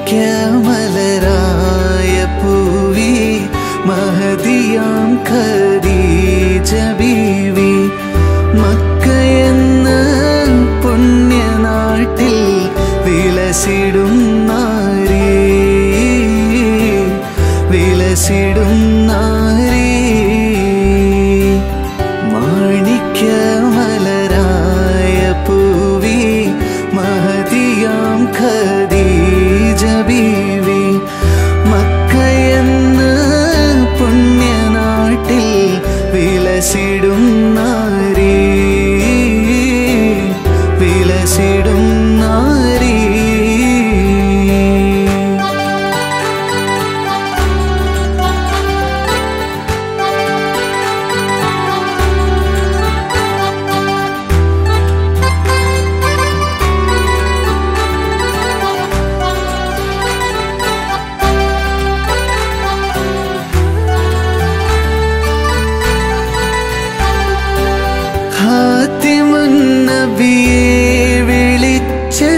മാണിക്യമലരായ പൂവി മഹദിയാം ഖദീജ ബീവി മക്കയെന്ന പുണ്യനാട്ടിൽ വിലസിടും നാരി വിലസിടും നാരി മാണിക്യമലരായ പൂവി മഹദിയാം ഖദീജ ബീവി മക്കയെന്ന പുണ്യനാട്ടിൽ വിലസിടും നാരി വിലസിടും നാരി ഹാത്തിമുൻ നബിയെ വിളിച്ച്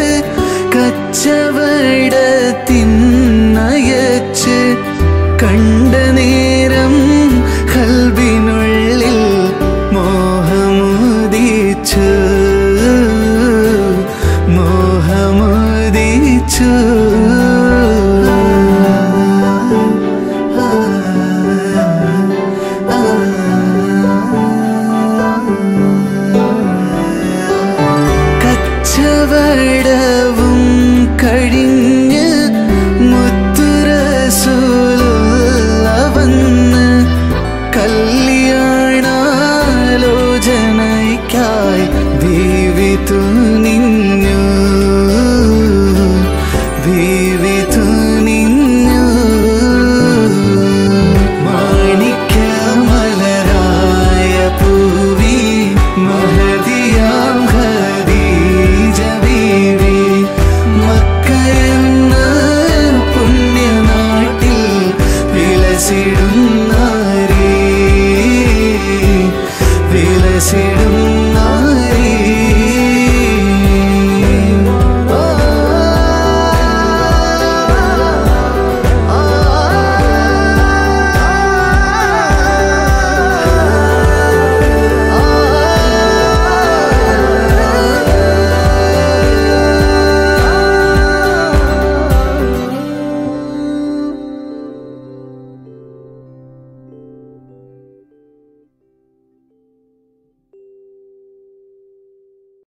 കച്ചവടത്തിനയച്ച് കണ്ട നേരം ഖൽബിനുള്ളിൽ മോഹമുദിച്ചു മോഹമുദിച്ചു കച്ചവടവും കഴിഞ്ഞ് മുത്തുറസൂലുള്ള വന്ന് കല്യാണാലോചനയ്ക്കായി ബീവി തുനിഞ്ഞു ബീവി തുനിഞ്ഞു മാണിക്യമലരായ പൂവി മഹദിയാം ഖദീജ ബീവി മക്കയെന്ന പുണ്യനാട്ടിൽ വിലസിടും നാരി വിലസിടും